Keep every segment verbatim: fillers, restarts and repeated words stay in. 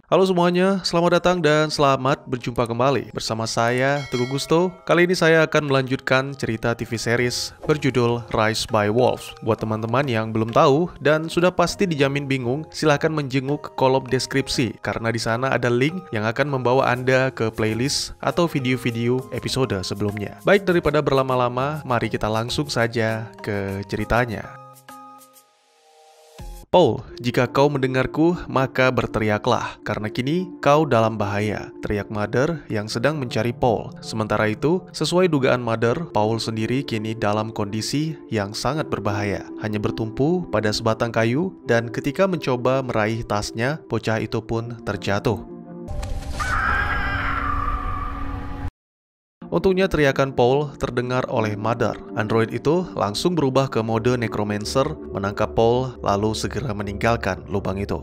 Halo semuanya, selamat datang dan selamat berjumpa kembali bersama saya, Teguh Gusto. Kali ini saya akan melanjutkan cerita T V series berjudul Rise by Wolves. Buat teman-teman yang belum tahu dan sudah pasti dijamin bingung, silahkan menjenguk kolom deskripsi karena di sana ada link yang akan membawa Anda ke playlist atau video-video episode sebelumnya. Baik, daripada berlama-lama, mari kita langsung saja ke ceritanya. Paul, jika kau mendengarku, maka berteriaklah, karena kini kau dalam bahaya, teriak Mother yang sedang mencari Paul. Sementara itu, sesuai dugaan Mother, Paul sendiri kini dalam kondisi yang sangat berbahaya, hanya bertumpu pada sebatang kayu, dan ketika mencoba meraih tasnya, bocah itu pun terjatuh. Untungnya teriakan Paul terdengar oleh Mother. Android itu langsung berubah ke mode Necromancer, menangkap Paul lalu segera meninggalkan lubang itu.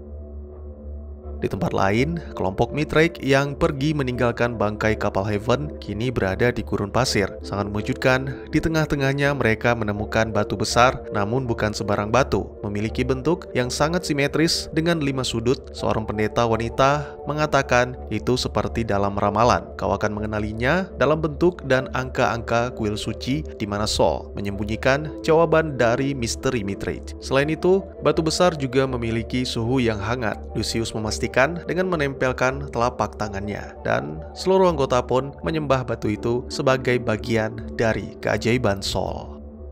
Di tempat lain, kelompok Mithrake yang pergi meninggalkan bangkai kapal Haven kini berada di gurun pasir. Sangat mengejutkan, di tengah-tengahnya mereka menemukan batu besar, namun bukan sembarang batu. Memiliki bentuk yang sangat simetris dengan lima sudut. Seorang pendeta wanita mengatakan itu seperti dalam ramalan. Kau akan mengenalinya dalam bentuk dan angka-angka kuil suci di mana Sol menyembunyikan jawaban dari misteri Mithrake. Selain itu, batu besar juga memiliki suhu yang hangat. Lucius memastikan dengan menempelkan telapak tangannya, dan seluruh anggota pun menyembah batu itu sebagai bagian dari keajaiban Sol.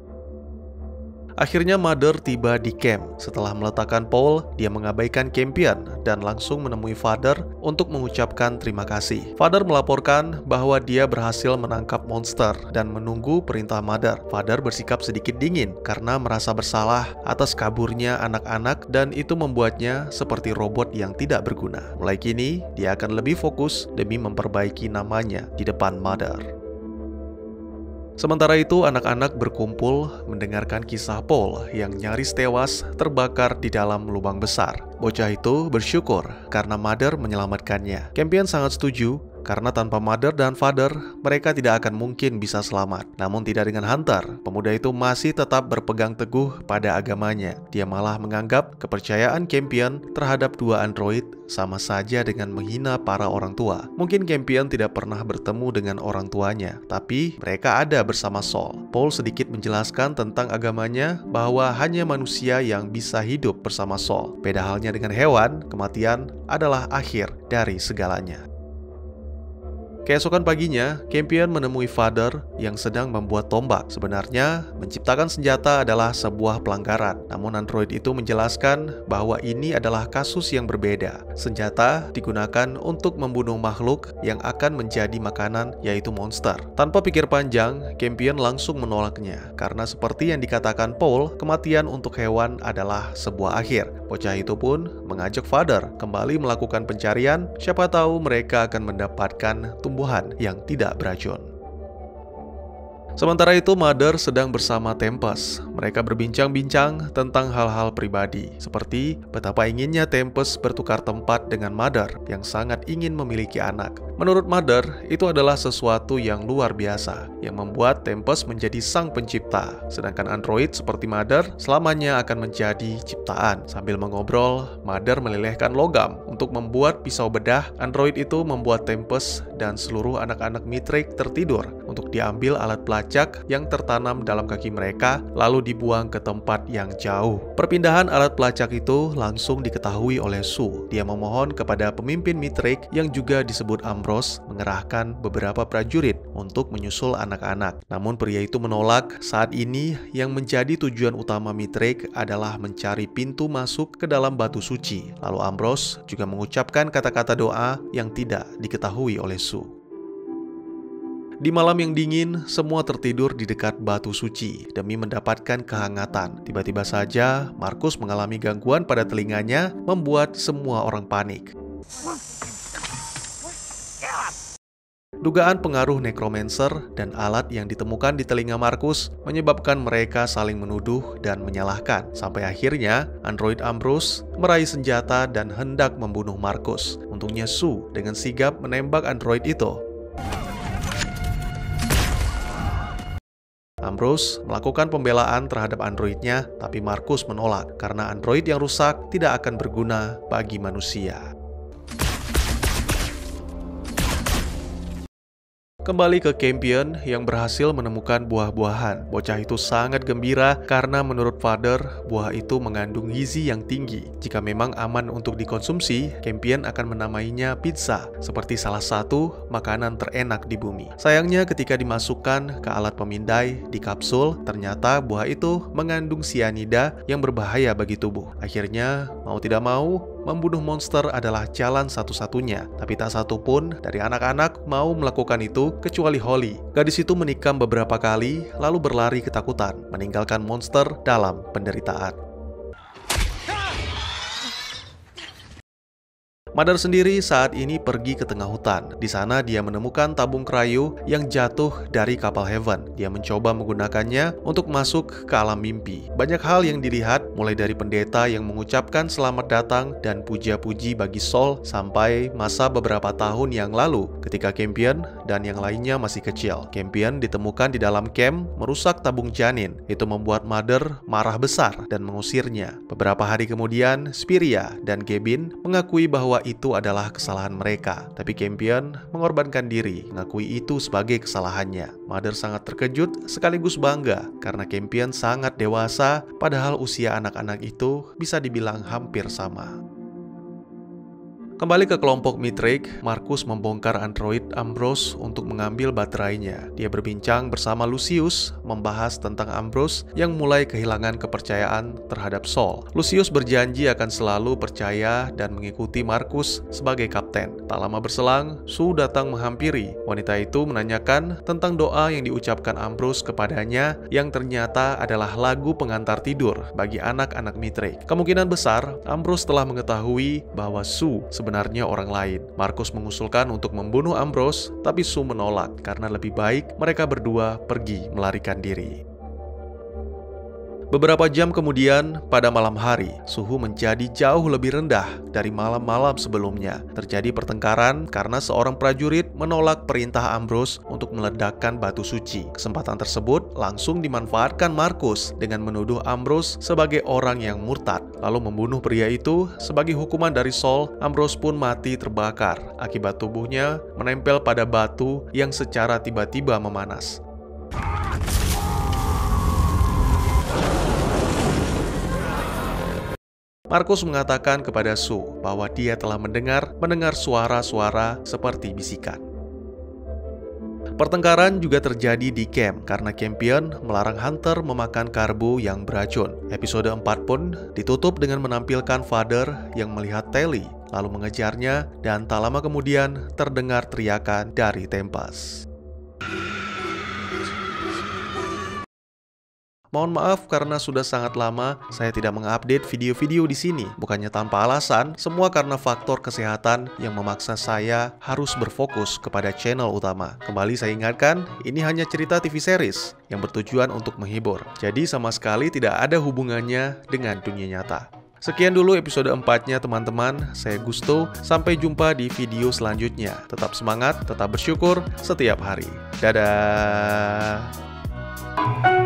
Akhirnya Mother tiba di camp. Setelah meletakkan Paul, dia mengabaikan Campion dan langsung menemui Father untuk mengucapkan terima kasih. Father melaporkan bahwa dia berhasil menangkap monster dan menunggu perintah Mother. Father bersikap sedikit dingin karena merasa bersalah atas kaburnya anak-anak dan itu membuatnya seperti robot yang tidak berguna. Mulai kini, dia akan lebih fokus demi memperbaiki namanya di depan Mother. Sementara itu, anak-anak berkumpul mendengarkan kisah Paul yang nyaris tewas terbakar di dalam lubang besar. Bocah itu bersyukur karena Mother menyelamatkannya. Campion sangat setuju karena tanpa Mother dan Father, mereka tidak akan mungkin bisa selamat. Namun tidak dengan Hunter, pemuda itu masih tetap berpegang teguh pada agamanya. Dia malah menganggap kepercayaan Campion terhadap dua android sama saja dengan menghina para orang tua. Mungkin Campion tidak pernah bertemu dengan orang tuanya, tapi mereka ada bersama Sol. Paul sedikit menjelaskan tentang agamanya bahwa hanya manusia yang bisa hidup bersama Sol. Beda halnya dengan hewan, kematian adalah akhir dari segalanya. Keesokan paginya, Campion menemui Father yang sedang membuat tombak. Sebenarnya, menciptakan senjata adalah sebuah pelanggaran. Namun android itu menjelaskan bahwa ini adalah kasus yang berbeda. Senjata digunakan untuk membunuh makhluk yang akan menjadi makanan, yaitu monster. Tanpa pikir panjang, Campion langsung menolaknya. Karena seperti yang dikatakan Paul, kematian untuk hewan adalah sebuah akhir. Bocah itu pun mengajak Father kembali melakukan pencarian. Siapa tahu mereka akan mendapatkan tumbuhan yang tidak beracun. Sementara itu, Mother sedang bersama Tempest. Mereka berbincang-bincang tentang hal-hal pribadi, seperti betapa inginnya Tempest bertukar tempat dengan Mother yang sangat ingin memiliki anak. Menurut Mother, itu adalah sesuatu yang luar biasa, yang membuat Tempest menjadi sang pencipta. Sedangkan android seperti Mother selamanya akan menjadi ciptaan. Sambil mengobrol, Mother melelehkan logam untuk membuat pisau bedah. Android itu membuat Tempest dan seluruh anak-anak Mithrake tertidur untuk diambil alat pelacak yang tertanam dalam kaki mereka, lalu dibuang ke tempat yang jauh. Perpindahan alat pelacak itu langsung diketahui oleh Sue. Dia memohon kepada pemimpin Mithrake yang juga disebut Ambrose mengerahkan beberapa prajurit untuk menyusul anak-anak. Namun pria itu menolak. Saat ini yang menjadi tujuan utama Mithrake adalah mencari pintu masuk ke dalam batu suci. Lalu Ambrose juga mengucapkan kata-kata doa yang tidak diketahui oleh Sue. Di malam yang dingin, semua tertidur di dekat batu suci demi mendapatkan kehangatan. Tiba-tiba saja, Marcus mengalami gangguan pada telinganya, membuat semua orang panik. Dugaan pengaruh Necromancer dan alat yang ditemukan di telinga Marcus menyebabkan mereka saling menuduh dan menyalahkan. Sampai akhirnya, android Ambrose meraih senjata dan hendak membunuh Marcus. Untungnya Sue dengan sigap menembak android itu. Ambrose melakukan pembelaan terhadap androidnya, tapi Marcus menolak karena android yang rusak tidak akan berguna bagi manusia. Kembali ke Campion yang berhasil menemukan buah-buahan. Bocah itu sangat gembira karena menurut Father, buah itu mengandung gizi yang tinggi. Jika memang aman untuk dikonsumsi, Campion akan menamainya pizza, seperti salah satu makanan terenak di bumi. Sayangnya ketika dimasukkan ke alat pemindai di kapsul, ternyata buah itu mengandung sianida yang berbahaya bagi tubuh. Akhirnya, mau tidak mau, membunuh monster adalah jalan satu-satunya. Tapi tak satu pun dari anak-anak mau melakukan itu kecuali Holly. Gadis itu menikam beberapa kali lalu berlari ketakutan, meninggalkan monster dalam penderitaan. Mother sendiri saat ini pergi ke tengah hutan. Di sana dia menemukan tabung krayo yang jatuh dari kapal Heaven. Dia mencoba menggunakannya untuk masuk ke alam mimpi. Banyak hal yang dilihat, mulai dari pendeta yang mengucapkan selamat datang dan puja-puji bagi Saul sampai masa beberapa tahun yang lalu ketika Campion dan yang lainnya masih kecil. Campion ditemukan di dalam camp merusak tabung janin. Itu membuat Mother marah besar dan mengusirnya. Beberapa hari kemudian, Spiria dan Gavin mengakui bahwa itu adalah kesalahan mereka. Tapi Campion mengorbankan diri, mengakui itu sebagai kesalahannya. Mother sangat terkejut sekaligus bangga karena Campion sangat dewasa, padahal usia anak-anak itu bisa dibilang hampir sama. Kembali ke kelompok Mithrake, Marcus membongkar android Ambrose untuk mengambil baterainya. Dia berbincang bersama Lucius, membahas tentang Ambrose yang mulai kehilangan kepercayaan terhadap Saul. Lucius berjanji akan selalu percaya dan mengikuti Marcus sebagai kapten. Tak lama berselang, Sue datang menghampiri. Wanita itu menanyakan tentang doa yang diucapkan Ambrose kepadanya yang ternyata adalah lagu pengantar tidur bagi anak-anak Mithrake. Kemungkinan besar, Ambrose telah mengetahui bahwa Sue sebenarnya orang lain. Marcus mengusulkan untuk membunuh Ambrose, tapi Sue menolak karena lebih baik mereka berdua pergi melarikan diri. Beberapa jam kemudian, pada malam hari, suhu menjadi jauh lebih rendah dari malam-malam sebelumnya. Terjadi pertengkaran karena seorang prajurit menolak perintah Ambrose untuk meledakkan batu suci. Kesempatan tersebut langsung dimanfaatkan Marcus dengan menuduh Ambrose sebagai orang yang murtad, lalu membunuh pria itu. Sebagai hukuman dari Saul, Ambrose pun mati terbakar akibat tubuhnya menempel pada batu yang secara tiba-tiba memanas. Marcus mengatakan kepada Sue bahwa dia telah mendengar mendengar suara-suara seperti bisikan. Pertengkaran juga terjadi di camp karena Campion melarang Hunter memakan karbo yang beracun. Episode empat pun ditutup dengan menampilkan Father yang melihat Telly lalu mengejarnya, dan tak lama kemudian terdengar teriakan dari Tempest. Mohon maaf karena sudah sangat lama saya tidak mengupdate video-video di sini. Bukannya tanpa alasan, semua karena faktor kesehatan yang memaksa saya harus berfokus kepada channel utama. Kembali saya ingatkan, ini hanya cerita T V series yang bertujuan untuk menghibur. Jadi sama sekali tidak ada hubungannya dengan dunia nyata. Sekian dulu episode empat-nya teman-teman. Saya Gusto, sampai jumpa di video selanjutnya. Tetap semangat, tetap bersyukur setiap hari. Dadah.